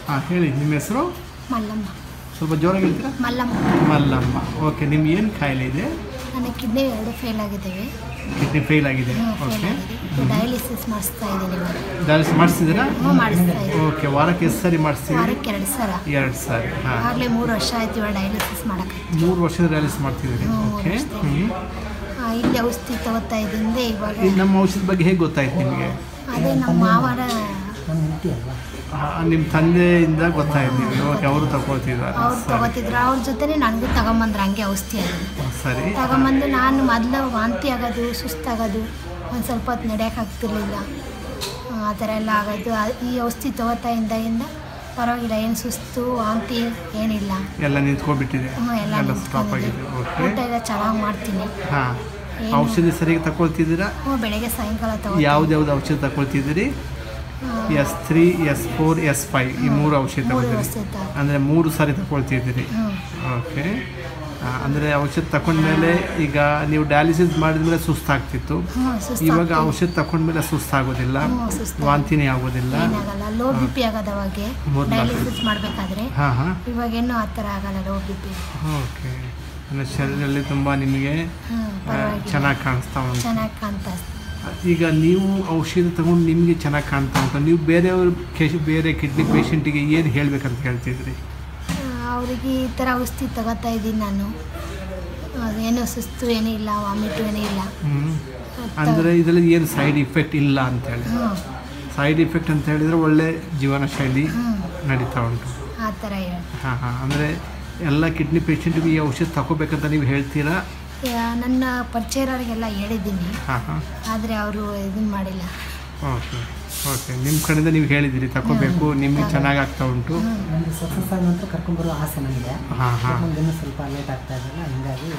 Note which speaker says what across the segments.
Speaker 1: ಹಾಂ ಹೇಳಿ, ನಿಮ್ಮ ಹೆಸರು?
Speaker 2: ಮಲ್ಲಮ್ಮ.
Speaker 1: ಸ್ವಲ್ಪ ಜೋರಾಗಿ ಹೇಳ್ತೀರಾ?
Speaker 2: ಮಲ್ಲಮ್ಮ.
Speaker 1: ಮಲ್ಲಮ್ಮ. ಓಕೆ, ನಿಮ್ಗೆ ಏನು ಕಾಯಿಲೆ ಇದೆ?
Speaker 2: ನನಗೆ ಕಿಡ್ನಿ 2 ಫೇಲ್ ಆಗಿದ್ದೇವೆ.
Speaker 1: ಕಿಡ್ನಿ ಫೇಲ್ ಆಗಿದೆ. ಓಕೆ,
Speaker 2: ಡಯಾಲಿಸಿಸ್ ಮಾಡಿಸ್ತಾ ಇದ್ದೀನಿ ಇವಾಗ.
Speaker 1: ಡಯಾಲಿಸಿಸ್ ಮಾಡಿಸಿದ್ದೀರಾ?
Speaker 2: ಮಾಡಿಸ್ತಾ ಇದ್ದೀನಿ.
Speaker 1: ಓಕೆ, ವಾರಕ್ಕೆ ಎಷ್ಟು ಸರಿ ಮಾಡಿಸ್ತೀವಿ?
Speaker 2: ವಾರಕ್ಕೆ 2 ಸಲ.
Speaker 1: 2 ಸಾರಿ. ಹಾಂ,
Speaker 2: ಆಗಲೇ 3 ವರ್ಷ ಆಯ್ತು ಇವಾಗ ಡಯಾಲಿಸಿಸ್ ಮಾಡೋಕ್ಕೆ.
Speaker 1: 3 ವರ್ಷದ ಡಯಾಲಿಸಿಸ್ ಮಾಡ್ತಿದ್ದೀರಿ. ಓಕೆ.
Speaker 2: ಇಲ್ಲಿ ಔಷಧಿ ತಗೋತಾ ಇದ್ದಿಂದ ಇವಾಗ.
Speaker 1: ನಮ್ಮ ಔಷಧದ ಬಗ್ಗೆ ಹೇಗೆ ಗೊತ್ತಾಯ್ತು ನಿಮಗೆ?
Speaker 2: ಅದೇ ನಮ್ಮ ಮಾವರ
Speaker 1: ನಿಮ್ಮ ತಂದೆಯಿಂದ ಗೊತ್ತಾಯ್ತು ನಿಮಗೆ? ಓಕೆ, ಅವರು ತಗೊಳ್ತಿದ್ದಾರೆ.
Speaker 2: ಅವ್ರು ತಗೋತಿದ್ರು, ಅವ್ರ ಜೊತೆ ನನಗೂ ತಗೊಂಬಂದ್ರು ಹಂಗೆ ಔಷಧಿ ಅದು.
Speaker 1: ಸರಿ.
Speaker 2: ತಗೊಂಬಂದು ನಾನು ಮೊದಲು ವಾಂತಿ ಆಗೋದು, ಸುಸ್ತಾಗೋದು, ಒಂದು ಸ್ವಲ್ಪ ಹೊತ್ತು ನಡೆಯೋಕ್ಕಾಗ್ತಿರ್ಲಿಲ್ಲ, ಆ ಥರ ಎಲ್ಲ ಆಗೋದು. ಈ ಔಷಧಿ ತಗೋತಾ ಇಂದ ಪರವಾಗಿಲ್ಲ, ಏನು ಸುಸ್ತು ವಾಂತಿ ಏನಿಲ್ಲ,
Speaker 1: ಎಲ್ಲ ನಿಂತ್ಕೊಬಿಟ್ಟಿದೆ.
Speaker 2: ಎಲ್ಲ
Speaker 1: ಸ್ಟಾಪ್ ಆಗಿದೆ. ಓಕೆ,
Speaker 2: ಊಟ ಎಲ್ಲ ಚೆನ್ನಾಗಿ ಮಾಡ್ತೀನಿ.
Speaker 1: ಹಾಂ, ಔಷಧಿ ಸರಿಯಾಗಿ ತಗೊಳ್ತಿದ್ದೀರಾ?
Speaker 2: ಬೆಳಗ್ಗೆ ಸಾಯಂಕಾಲ ತಗೋ.
Speaker 1: ಯಾವ್ದು ಔಷಧಿ ತಗೊಳ್ತಿದ್ದೀರಿ? S3, S4, S5 ಈ 3 ಔಷಧಿ ತಗೊಳ್ತೀರಿ. ಅಂದರೆ 3 ಸಾರಿ ತಗೊಳ್ತಿದ್ದೀರಿ. ಓಕೆ, ಅಂದರೆ ಔಷಧ ತಗೊಂಡ್ಮೇಲೆ ಈಗ ನೀವು ಡಯಾಲಿಸಿಸ್ ಮಾಡಿದ್ಮೇಲೆ ಸುಸ್ತಾಗ್ತಿತ್ತು, ಇವಾಗ ಔಷಧ ತಗೊಂಡ್ಮೇಲೆ ಸುಸ್ತಾಗೋದಿಲ್ಲ, ವಾಂತಿನೇ ಆಗೋದಿಲ್ಲ,
Speaker 2: ಲೋ ಬಿ ಪಿ ಆಗೋದು ಅವಾಗೆ ಡಯಾಲಿಸಿಸ್ ಮಾಡಬೇಕಾದ್ರೆ. ಇವಾಗೇನು ಆ ಥರ ಆಗಲ್ಲ, ಲೋ ಬಿ ಪಿ.
Speaker 1: ಓಕೆ, ಅಂದರೆ ಶರೀರದಲ್ಲಿ ತುಂಬ ನಿಮಗೆ ಚೆನ್ನಾಗಿ ಕಾಣಿಸ್ತಾ ಉಂಟು.
Speaker 2: ಚೆನ್ನಾಗಿ ಕಾಣ್ತಾ.
Speaker 1: ಈಗ ನೀವು ಔಷಧಿ ತಗೊಂಡು ನಿಮಗೆ ಚೆನ್ನಾಗಿ ಕಾಣ್ತಾ ಉಂಟು, ನೀವು ಬೇರೆ ಕಿಡ್ನಿ ಪೇಷಂಟಿಗೆ ಏನು ಹೇಳಬೇಕಂತ ಹೇಳ್ತಿದ್ರಿ?
Speaker 2: ಅವರಿಗೆ ಈ ಥರ ಔಷಧಿ ತಗೋತಾ ಇದ್ದೀನಿ ನಾನು, ಏನೂ ಸುಸ್ತು ಏನೂ ಇಲ್ಲ, ವಾಮಿಟು ಏನೂ ಇಲ್ಲ.
Speaker 1: ಅಂದರೆ ಇದರಲ್ಲಿ ಏನು ಸೈಡ್ ಇಫೆಕ್ಟ್ ಇಲ್ಲ ಅಂತೇಳಿ? ಸೈಡ್ ಇಫೆಕ್ಟ್ ಅಂತ ಹೇಳಿದರೆ ಒಳ್ಳೆ ಜೀವನ ಶೈಲಿ ನಡೀತಾ ಉಂಟು,
Speaker 2: ಆ ಥರ ಹೇಳಿ.
Speaker 1: ಹಾಂ, ಅಂದರೆ ಎಲ್ಲ ಕಿಡ್ನಿ ಪೇಷಂಟಿಗೆ ಈ ಔಷಧ ತಗೋಬೇಕಂತ ನೀವು ಹೇಳ್ತೀರಾ?
Speaker 2: ನನ್ನ ಪರಿಚಯರಿಗೆಲ್ಲ ಹೇಳಿದ್ದೀನಿ, ಆದರೆ ಅವರು ಇದನ್ನು ಮಾಡಿಲ್ಲ.
Speaker 1: ಓಕೆ, ಓಕೆ, ನಿಮ್ಮ ಕಡೆಯಿಂದ ನೀವು ಹೇಳಿದ್ದೀರಿ ತಗೋಬೇಕು, ನಿಮಗೆ ಚೆನ್ನಾಗಿ ಆಗ್ತಾ ಉಂಟು.
Speaker 3: ನಮಗೆ ಸಕ್ಸಸ್ ಆಗಿ ಕರ್ಕೊಂಡ್ಬರೋ ಆಸೆ ನಮಗೆ. ಸ್ವಲ್ಪ ಲೇಟ್ ಆಗ್ತಾ ಇದ್ದಲ್ಲ, ಹಿಂಗಾಗಿ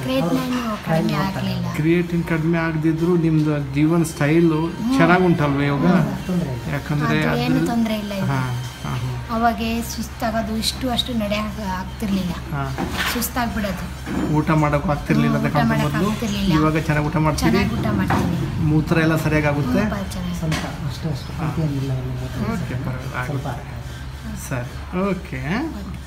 Speaker 1: ಕ್ರಿಯೇಟಿನ್ ಕಡಿಮೆ ಆಗದಿದ್ರು ನಿಮ್ಮದು ಜೀವನ ಸ್ಟೈಲು ಚೆನ್ನಾಗಿ ಉಂಟಲ್ವ ಇವಾಗ? ಯಾಕಂದರೆ
Speaker 2: ಏನು ತೊಂದರೆ ಇಲ್ಲ. ಅವಾಗೆ ಸುಸ್ತಾಗೋದು, ಅಷ್ಟು ನಡೆಯೋಕೆ ಆಗ್ತಿರ್ಲಿಲ್ಲ, ಸುಸ್ತಾಗ್ಬಿಡೋದು,
Speaker 1: ಊಟ ಮಾಡೋಕ್ಕೂ ಆಗ್ತಿರ್ಲಿಲ್ಲ. ಇವಾಗ ಚೆನ್ನಾಗಿ ಊಟ ಮಾಡ್ತೀರಿ?
Speaker 2: ಊಟ ಮಾಡ್ತೀನಿ,
Speaker 1: ಮೂತ್ರ ಎಲ್ಲ ಸರಿಯಾಗಿ ಆಗುತ್ತೆ?
Speaker 3: ಸ್ವಲ್ಪ ಅಷ್ಟು
Speaker 1: ಓಕೆ, ಪರವಾಗಿಲ್ಲ. ಸರಿ, ಓಕೆ.